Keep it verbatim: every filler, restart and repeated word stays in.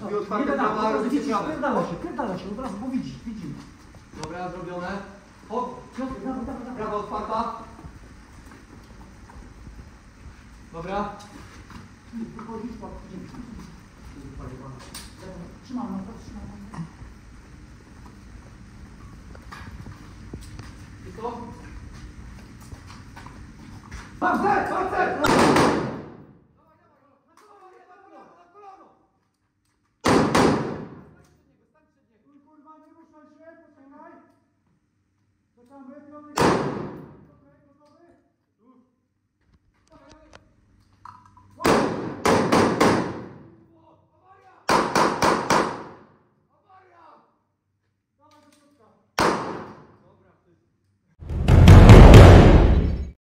drzwi otwarte, Nie da, prawa, robicie widzisz, prawe. pierdala się, pierdala się, od razu, bo widzisz, widzimy. Dobra, zrobione. Hop, Piotr, dawaj, dawaj, dawaj. prawa otwarta. Dobra. Wychodzisz, patrz, dzięki. Trzymam na to, trzymam na to. I co? Palce, palce!